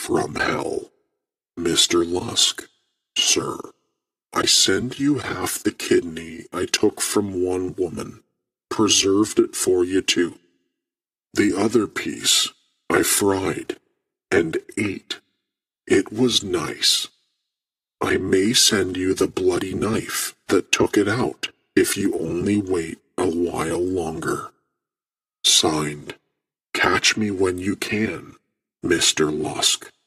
From hell. Mr. Lusk, sir, I send you half the kidney I took from one woman. Preserved it for you too. The other piece I fried and ate. It was nice. I may send you the bloody knife that took it out if you only wait a while longer. Signed, Catch Me When You Can, Mr. Lusk.